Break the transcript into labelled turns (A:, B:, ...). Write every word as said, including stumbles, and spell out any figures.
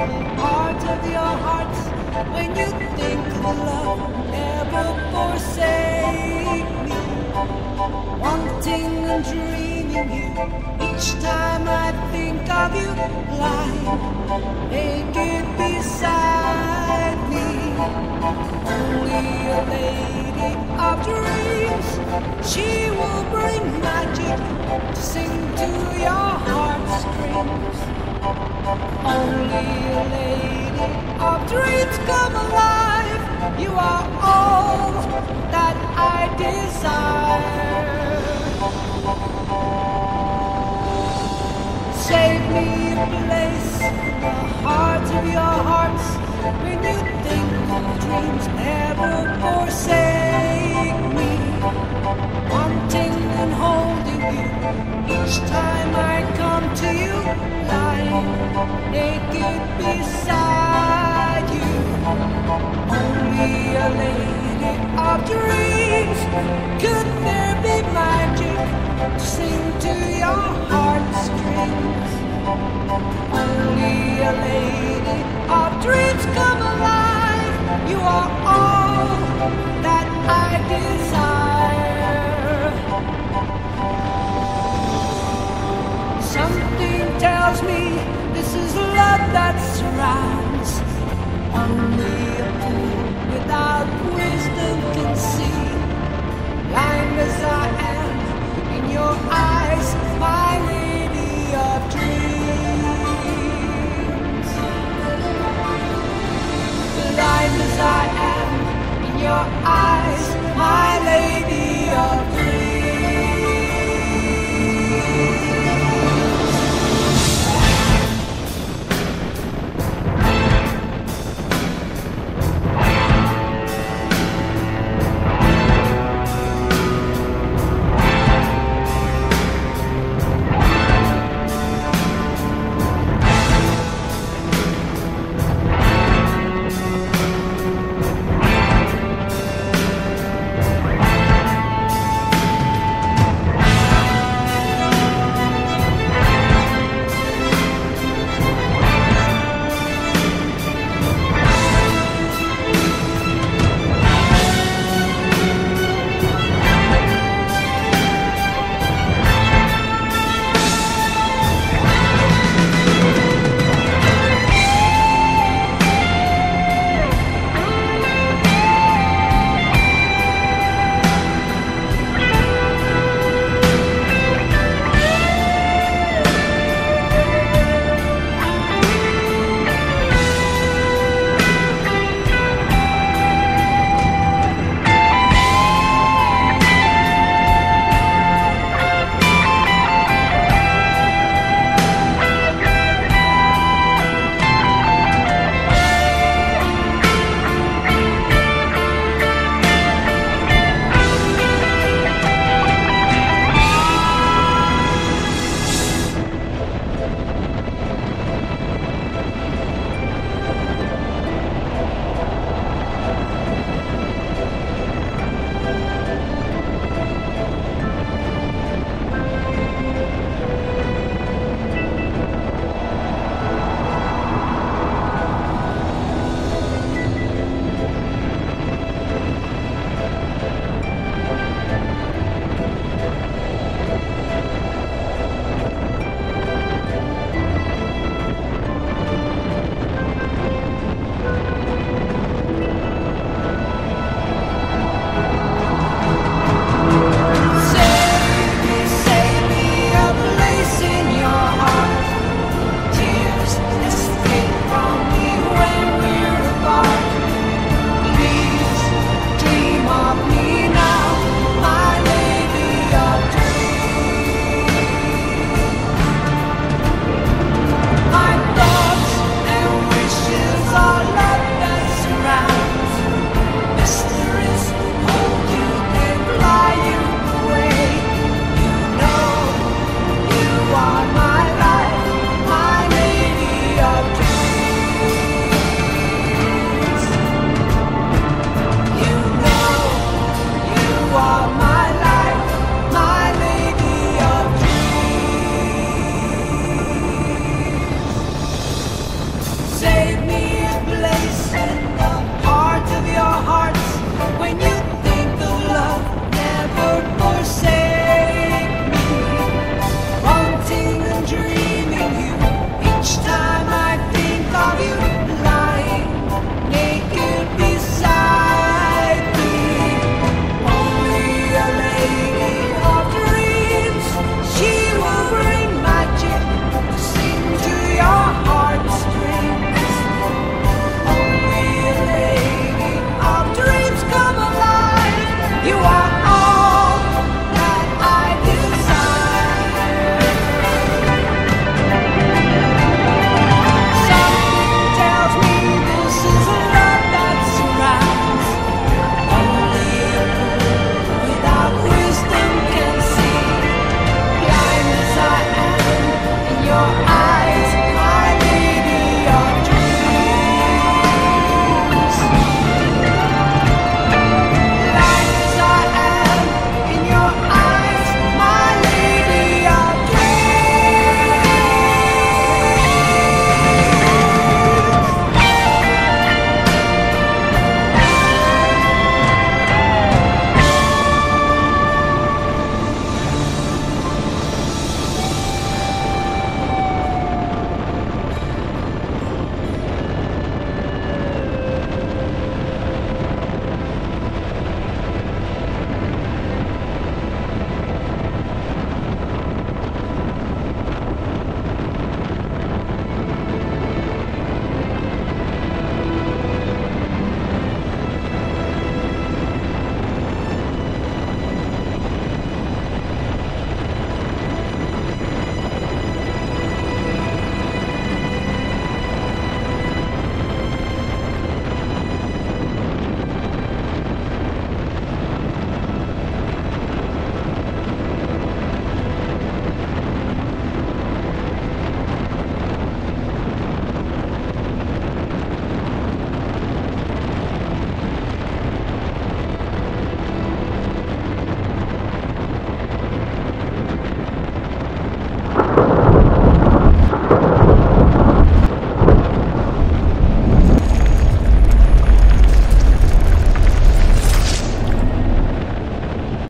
A: heart of your hearts, when you think of love, never forsake me. Wanting and dreaming you, each time I think of you, lying naked beside me. Only a lady of dreams, she will bring magic to sing to your heartstrings. Only a lady of dreams come alive. You are all that I desire. Save me a place in the heart of your hearts, when you think of dreams, never forsake me. Wanting and holding you, each time I come to you, lying naked beside you. Only a lady of dreams, could there be magic to sing to your heartstrings? Only a lady of dreams come alive. You are all that I desire. Something tells me this is love that surrounds. Only a fool without wisdom can see. Blind as I am in your eyes, my lady of dreams. Blind as I am in your eyes, my